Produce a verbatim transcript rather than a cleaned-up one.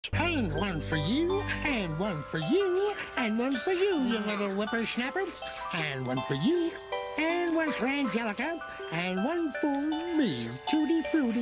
And one for you, and one for you, and one for you, you little whippersnapper. And one for you, and one for Angelica, and one for me, Tutti Frutti.